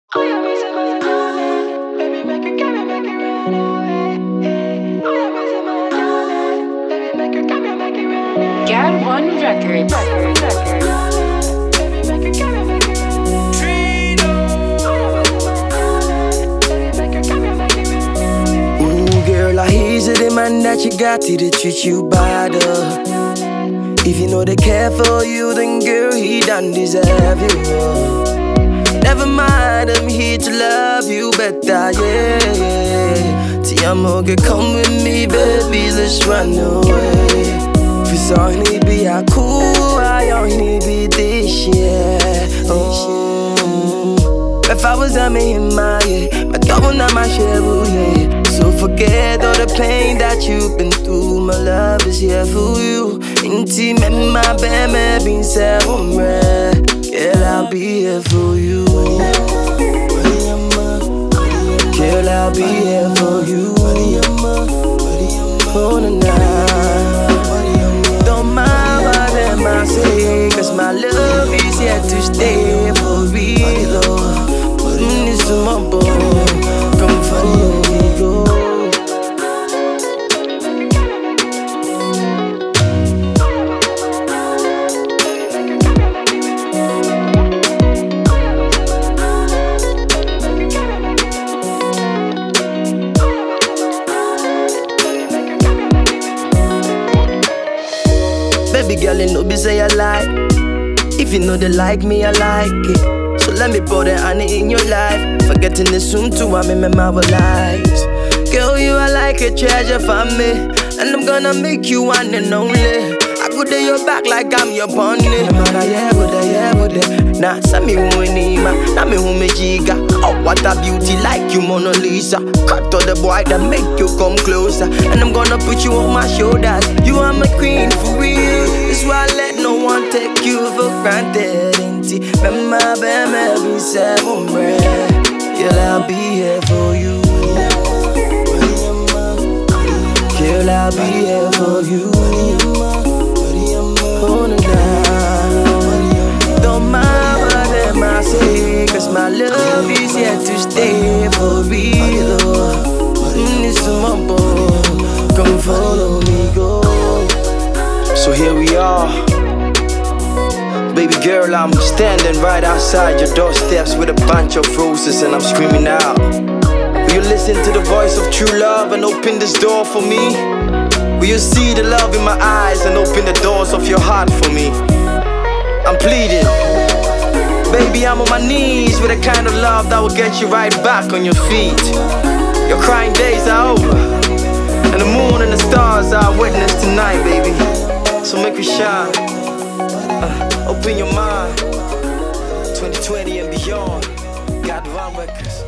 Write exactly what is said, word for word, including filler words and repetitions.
Oh, yeah, we say my darling. Baby, make it come and make it right away. Oh, yeah, we say my darling. Baby, make it come and make it right away. Gad One Records. Records. Records. Baby, make it come and make it right away. Oh, yeah, we say my darling. Baby, make it come and make it right away. Ooh, girl, I he's the man that you got to, to treat you better. If you know they care for you, then girl, he done deserve you. Never mind, I'm here to love you better, yeah, yeah. Ti amo, girl, come with me, baby, let's run away. If it's all need be a cool, I only be this, yeah. Oh. If I was a me in my, yeah, my double not my share, yeah. So forget all the pain that you've been through. My love is here for you. Inti me my baby been said girl, I'll be here for you. Girl, I'll be here for you. Oh, na na. Don't mind what them I say, cause my love is here to stay for real. Mm, it's my boy, come follow me, go. Baby girl, you know be say I like. If you know they like me, I like it. So let me pour the honey in your life. Forgetting the soon too, I'm in my lives. Girl, you are like a treasure for me, and I'm gonna make you one and only. I go to your back like I'm your bunny. Man, I yeah, but I yeah, but nah, send me who me ma, na me who me jiga. Oh, what a beauty like you, Mona Lisa. Cut to the boy that make you come closer, and I'm gonna put you on my shoulders. You are my queen for real. That's why I let no one take you for granted. Inti, me my baby, be seven bread. Girl, I'll be here for you. Girl, I'll be here for you. Oh, na na. Don't mind what them I say, cause my love is here to stay for real. Mm, it's my boy, come follow me, go. So here we are. Baby girl, I'm standing right outside your doorsteps with a bunch of roses, and I'm screaming out. Will you listen to the voice of true love and open this door for me? Will you see the love in my eyes and open the doors of your heart for me? I'm pleading. Baby, I'm on my knees with a kind of love that will get you right back on your feet. Your crying days are over, and the moon and the stars are witness tonight, baby. So make me shine, uh, open your mind. Twenty twenty and beyond, Gad One Records.